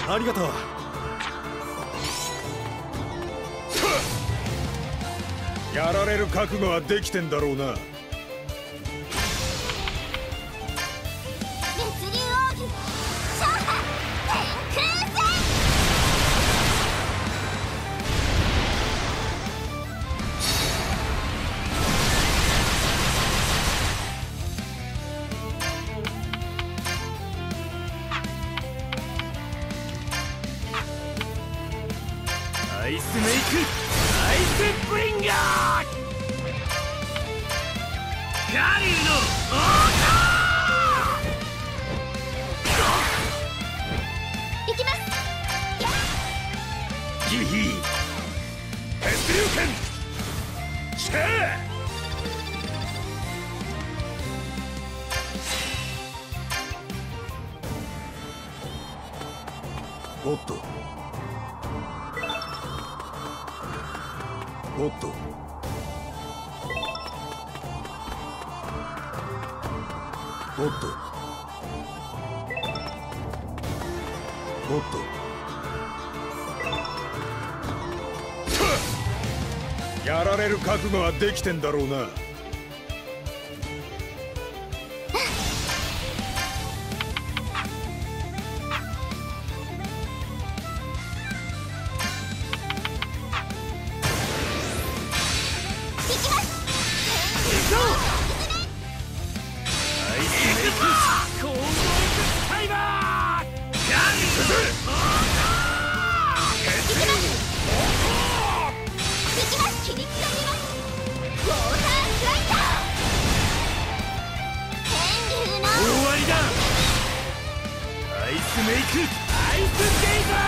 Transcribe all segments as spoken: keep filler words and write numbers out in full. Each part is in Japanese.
ありがとう。やられる覚悟はできてんだろうな。 アイスメイク、アイスブリンガー、ガリューの王行きます。 ギヒー血流剣シェー。おっとおっとおっとおっとやられる覚悟はできてんだろうな。 アイスメイク、アイスゲイザ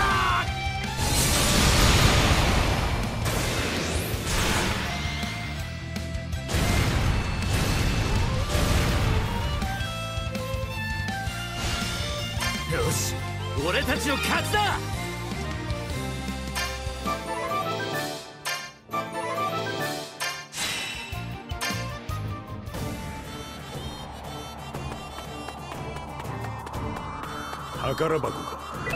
ー。よし、俺たちの勝ちだ。 宝箱か。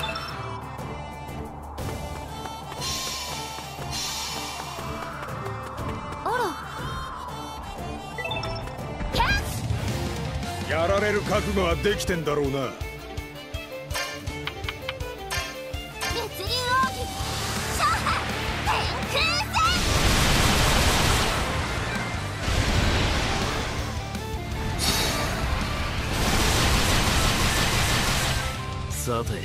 あらやられる覚悟はできてんだろうな。 血流奥義勝破天空さて、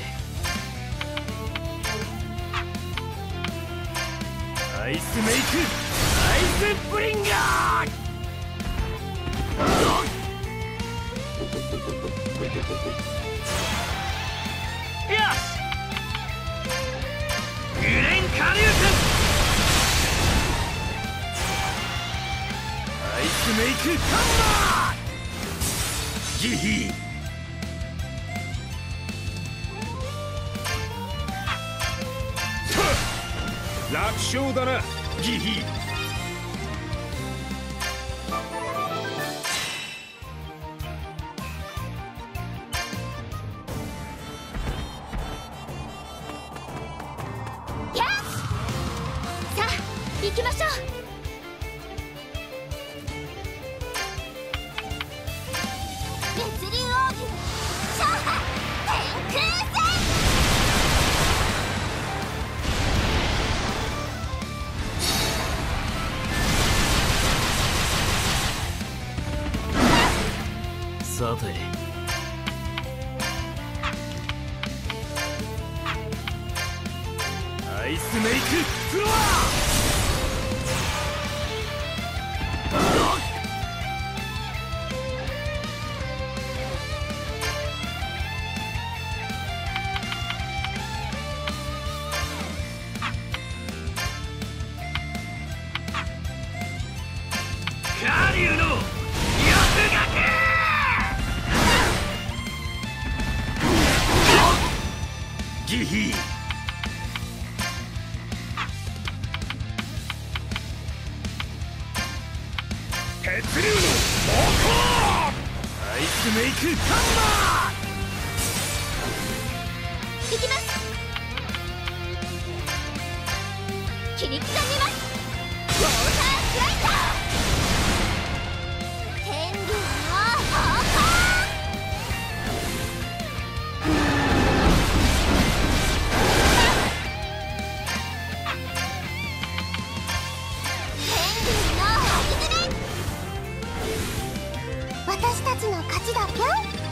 アイスメイク、アイスブリンガー。よし、グレンカリューク、アイスメイクハンマーギヒー。 楽勝だなギヒー。 さあ行きましょう。血流奥義勝破天空さて、アイスメイクフロア。カリュウの欲がけ。ギヒー。血流の猛攻。アイスメイクハンマー。 行きます。 切り刻みます。ウォータースライダー、天竜の方向。天竜の端詰め。私たちの勝ちだぴょんなんて。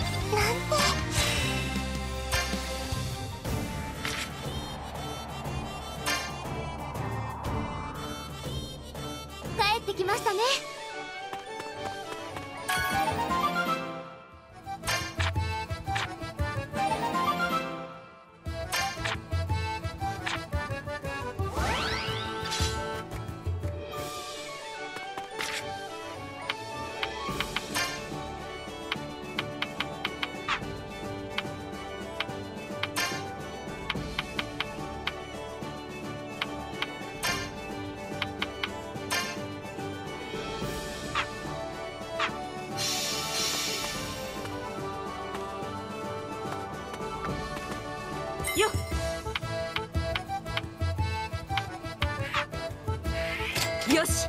帰ってきましたね。よっよし。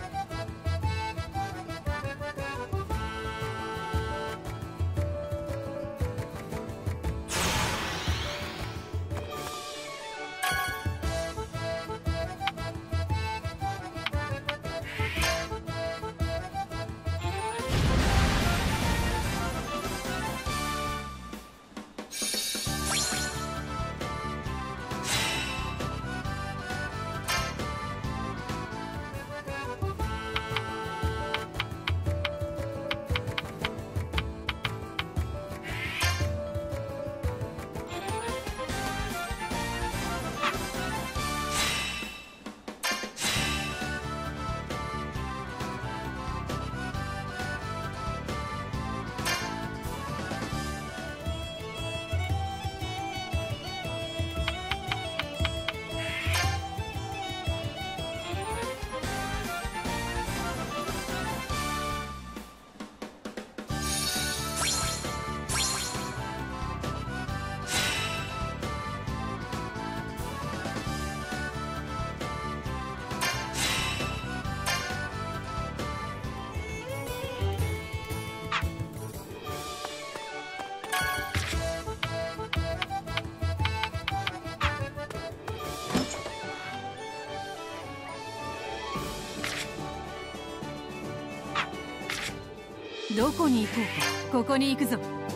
どこに行こうか。ここに行くぞ。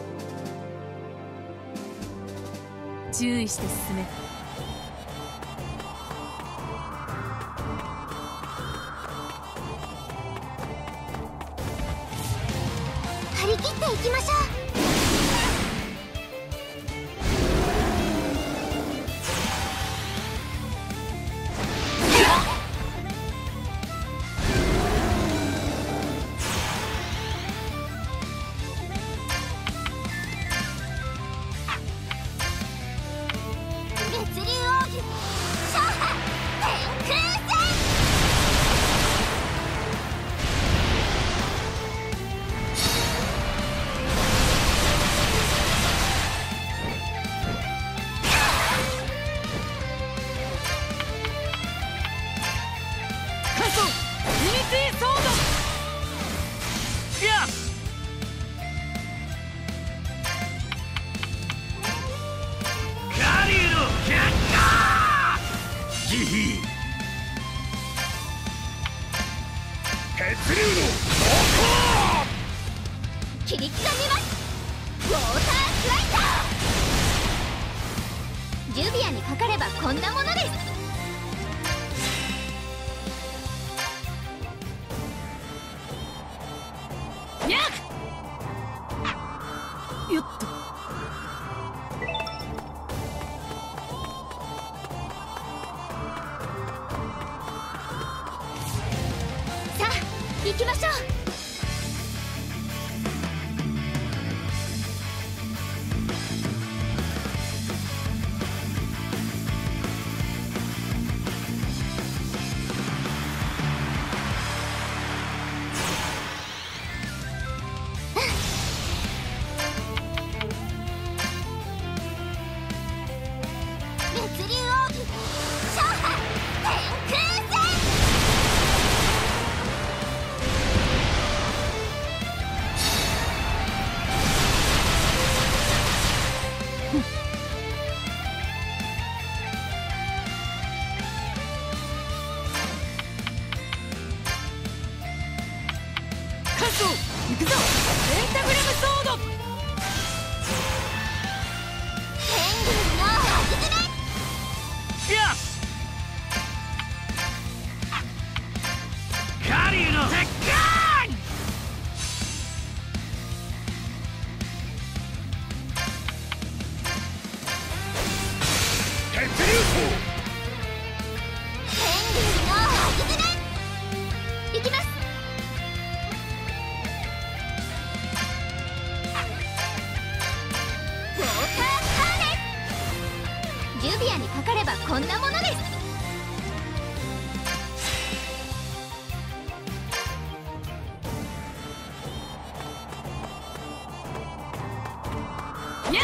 注意して進め。張り切っていきましょう。切り刻みます。ウォータースライダー、ジュビアにかかればこんなものです。にゃっよっと。さあ行きましょう。 ソ行くぞ。ペンタグラムソード。 天竜の箱詰め。 よし。カリュウの鉄拳。鉄竜砲。 天竜の箱詰め。いきます。ウォーターカーネ。ジュビアにかかればこんなものです。 やっ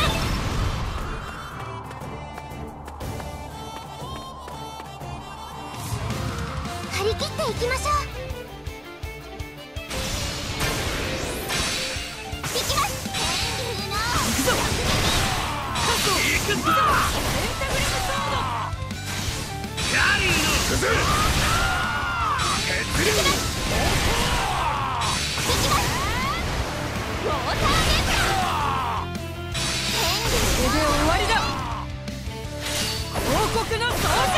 張り切っていきましょう。いきます。天竜の行くぞ。カソ行くぞ。ペンタグラムソード。 カリュウの鉄竜。 いきます。ウォーターネット。天竜これで終わりだ。王国の当然。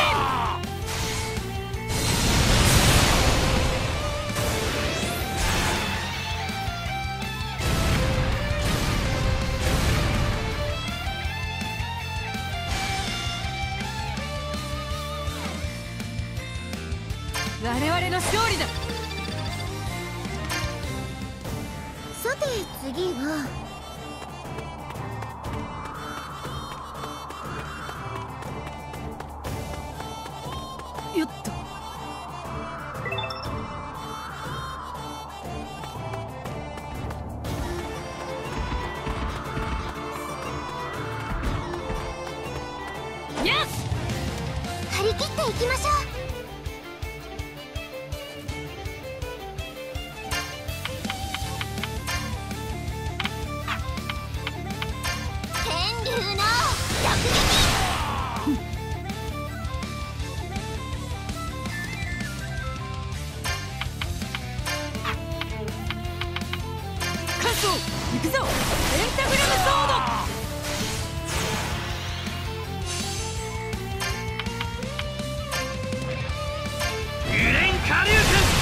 我々の勝利だ。 さて次はよっと。よし。 張り切っていきましょう。天竜の逆撃。 カソ行くぞ。ペンタグラムソード。 ユレンカリュウ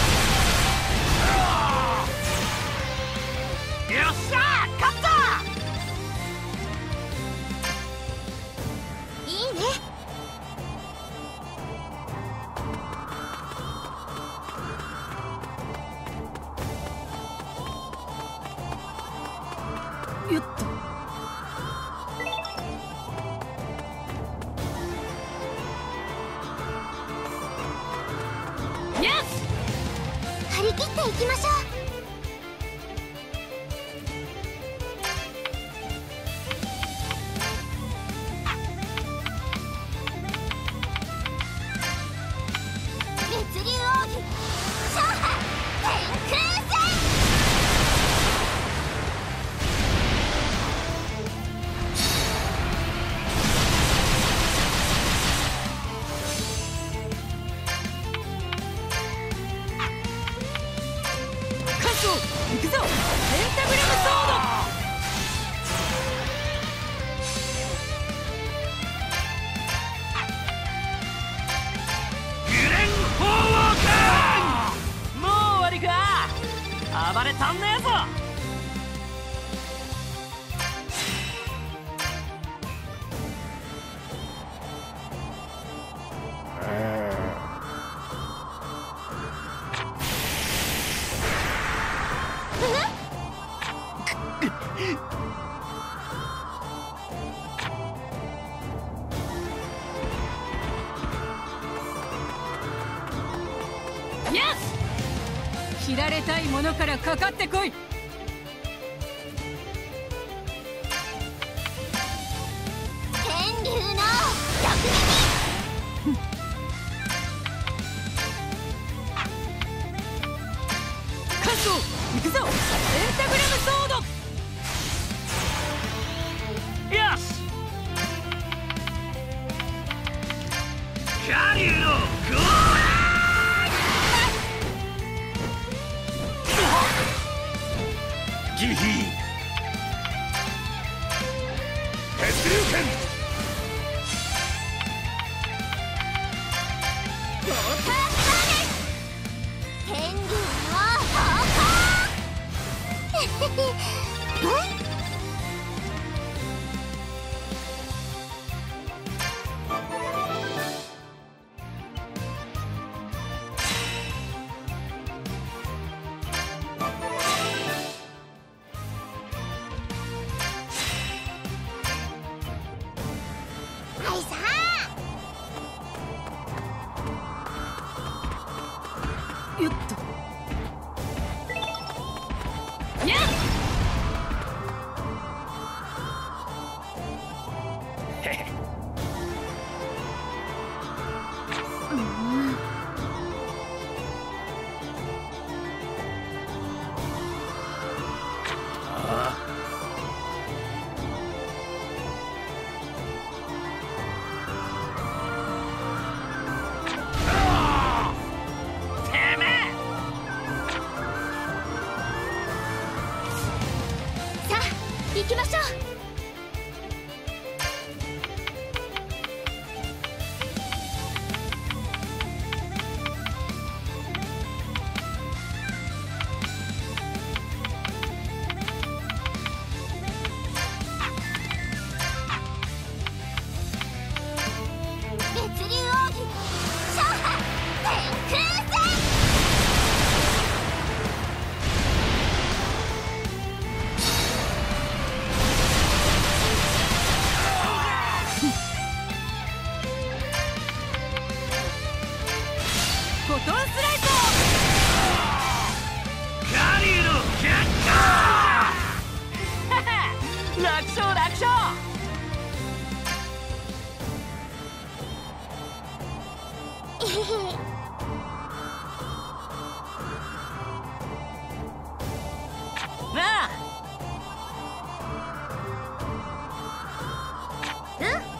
君。よっしゃー勝った。 いいね。 よっと。よし。 張り切っていきましょう。熱流奥義シャーハ天空戦。 カソ行くぞ。ペンタグラムソード。 ユレン鳳凰拳。もう終わりか。暴れたんねえぞ。 よし。切られたいものからかかってこい。 天竜の逆撃。 カソ行くぞ。ペンタグラムソード。 よし。カリュウのゴーラー。 慈悲。血流剣。 ウォータースターです。天竜の方向。はいさよっとにゃっ行きましょう。別流奥義勝破天空戦。 フォトンスライト。 ガリューの逆行。楽勝楽勝。 えへへ。 なあ。 うん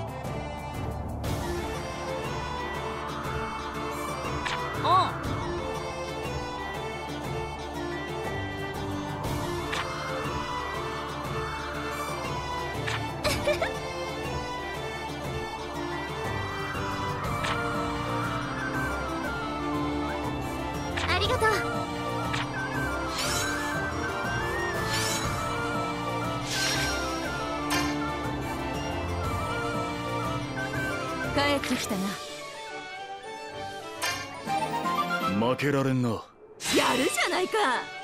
ありがとう。 帰ってきたな。 負けられんな。 やるじゃないか。